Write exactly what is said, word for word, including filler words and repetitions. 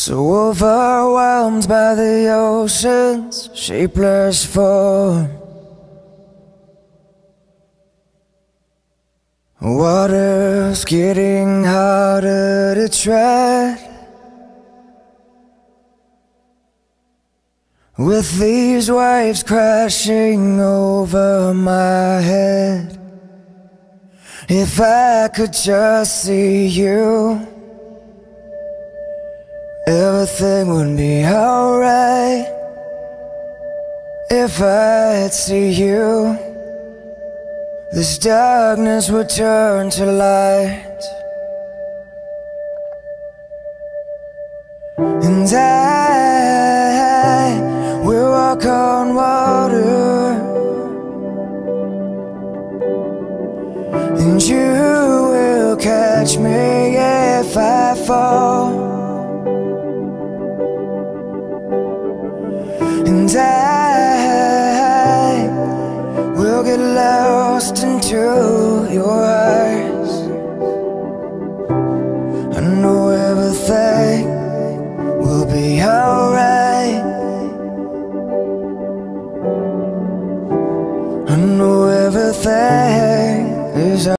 So overwhelmed by the ocean's shapeless form, water's getting harder to tread. With these waves crashing over my head, if I could just see you, everything would be alright. If I'd see you, this darkness would turn to light. And I will walk on water, and you will catch me if I fall. And I will get lost into